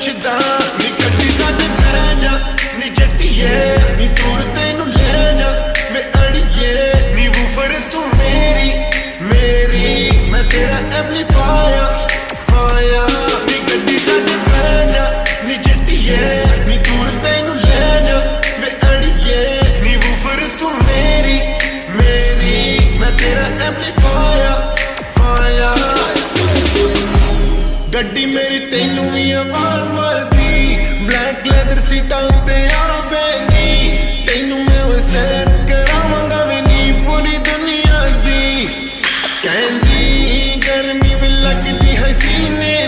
पुछदा नी गड्डी साडे लै जा नी जट्टिए नी दूर तेनू ले जा वे अड़िए नी वूफर तू मेरी मेरी मैं तेरा एम्पलीफायर फाया नी गड्डी साडे लै जा नी जट्टिए नी दूर तेनू ले जा वे अड़िए नी वूफर तू मेरी मेरी मैं तेरा एम्पलीफायर फाया गड्डी मेरी तेनू भी आवाज मारदी ब्लैक लैदर सीटा उत्ते आवे नी तेनू मैं सैर करावांगा वी नी पूरी दुनिया दी कहंदी गर्मी भी लगदी है सीने